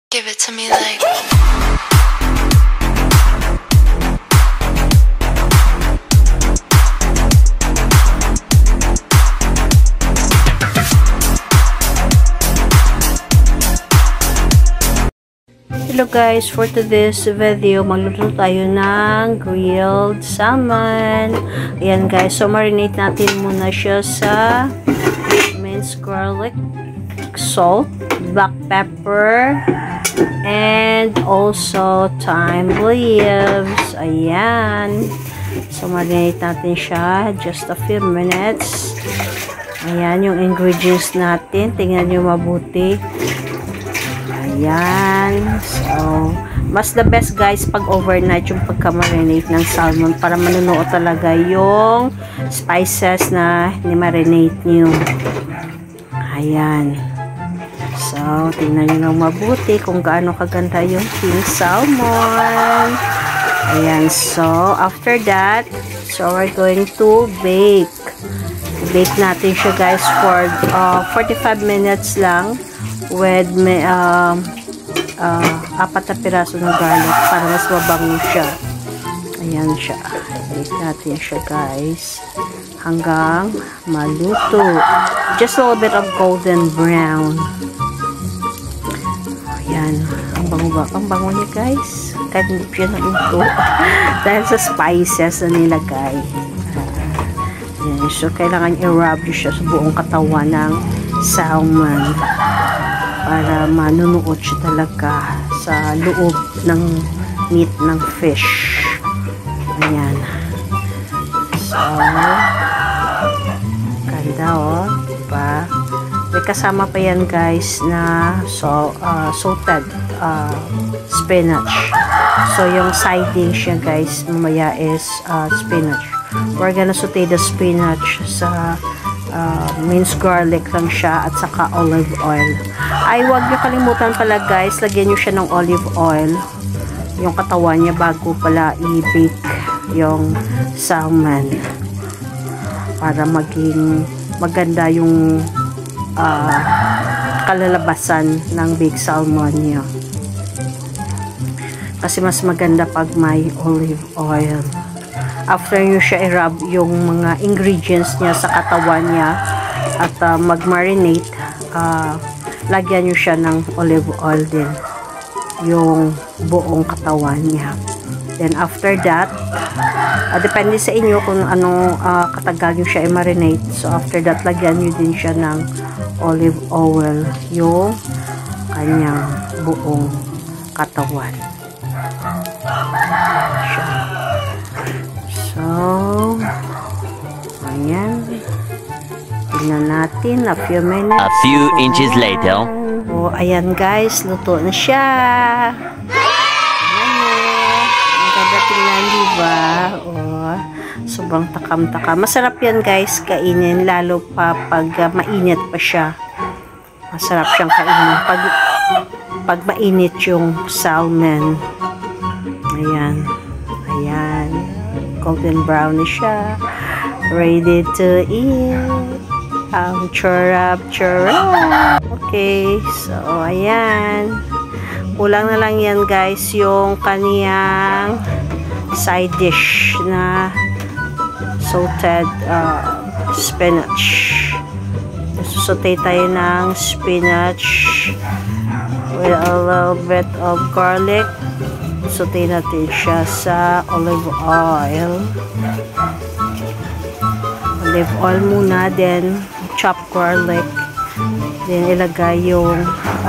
Give it to me like. Hello guys, for today's video, magluto tayo ng grilled salmon. Ayan guys, so marinate natin muna siya sa minced garlic, salt, black pepper, and also thyme leaves. Ayan. So marinate natin siya just a few minutes. Ayan yung ingredients natin. Tingnan nyo mabuti. Ayan. So, mas the best guys pag overnight yung pagka-marinate ng salmon para manunuo talaga yung spices na ni-marinate nyo. Ayan. So, tingnan nyo lang mabuti kung gaano kaganda yung king salmon. Ayan. So, after that, so we're going to bake. Bake natin siya guys for 45 minutes lang with apat na piraso ng garlic para mas mabango siya. Ayan siya. Bake natin siya guys hanggang maluto. Just a little bit of golden brown. Ayan. Ang bango niya guys. Kahit hindi siya naluto. Dahil sa spices na nilagay. Ayan. So, kailangan i-rub siya sa buong katawan ng salmon para manunuot siya talaga sa loob ng meat ng fish. Ayan. So, ganda oh. Diba? May kasama pa yan guys na salted spinach. So, yung side dish niya guys mamaya is spinach. We're gonna saute the spinach sa minced garlic lang siya at saka olive oil. Ay, huwag nyo kalimutan pala guys, lagyan nyo siya ng olive oil yung katawan niya bago pala i-bake yung salmon para maging maganda yung kalalabasan ng baked salmon niya. Kasi mas maganda pag may olive oil. After nyo siya i-rub yung mga ingredients niya sa katawan niya at mag-marinate, lagyan nyo siya ng olive oil din yung buong katawan niya. Then after that, depende sa inyo kung anong katagal nyo siya i-marinate. So after that, lagyan nyo din siya ng olive oil yung kanyang buong katawan. So, ayan. Tingnan natin a few minutes. A few inches later. Oh, ayan guys, luto na siya. Ayan. Ang ganda tingnan, diba? Oh, sobrang takam-takam. Masarap yan guys, kainin. Lalo pa pag mainit pa siya. Masarap siyang kainin. Pag mainit yung salmon. Ayan. Ayan. Golden brown na siya. Ready to eat. Churap. Okay. So, ayan. Kulang na lang yan, guys, yung kaniyang side dish na salted spinach. Susutay tayo ng spinach with a little bit of garlic. Saute natin siya sa olive oil. Olive oil muna, then chopped garlic. Then ilagay yung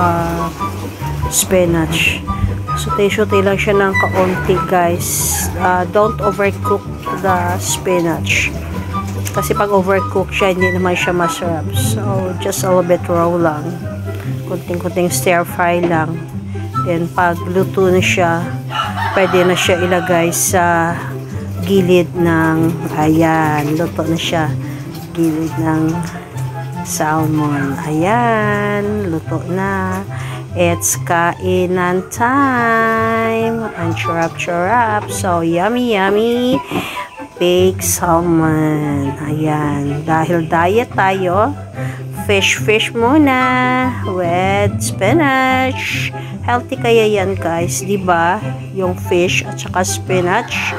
spinach. Saute lang siya ng kaunti guys. Don't overcook the spinach. Kasi pag overcook siya, hindi naman siya masarap. So, just a little bit raw lang. Kunting-kunting stir fry lang. Then, pag luto na siya, pwede na siya ilagay sa gilid ng, ayan, luto na siya. Gilid ng salmon. Ayan, luto na. It's kainan time. And churap. So, yummy. Baked salmon. Ayan. Dahil diet tayo, fish muna with spinach. Healthy kaya yan guys, di ba? Yung fish at saka spinach.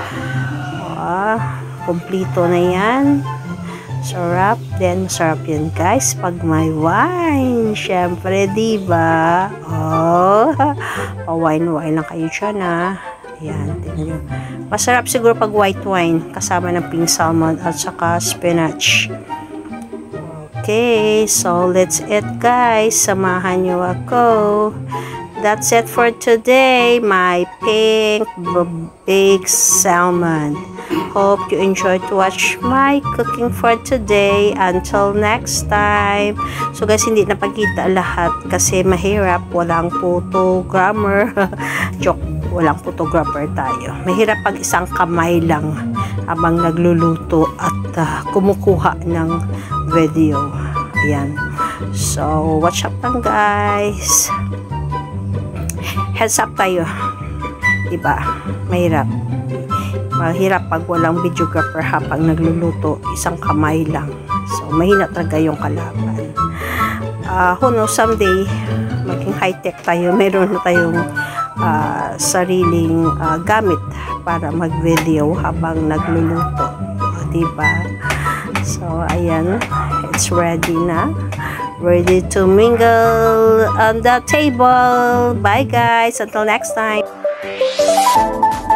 Kompleto na yan. Sarap. Then, masarap yan guys pag may wine. Syempre, di ba? Pa-wine-wine lang kayo dyan Ayan, tingnan nyo. Masarap siguro pag white wine kasama ng pink salmon at saka spinach. Okay, so let's eat guys. Samahan nyo ako. That's it for today. My pink big salmon. Hope you enjoyed to watch my cooking for today. Until next time. So guys, hindi napakita lahat kasi mahirap. Walang photogrammer. Joke. Walang photographer tayo. Mahirap pag isang kamay lang habang nagluluto at kumukuha ng video. Ayan. So, watch up lang guys. Heads up tayo. Diba? Mahirap. Mahirap pag walang videographer habang nagluluto. Isang kamay lang. So, mahina talaga yung kalaban. Who knows, someday, maging high-tech tayo. Meron na tayong sariling gamit para mag-video habang nagluluto. Diba? So, ayan. It's ready na. Ready to mingle on the table. Bye guys. Until next time.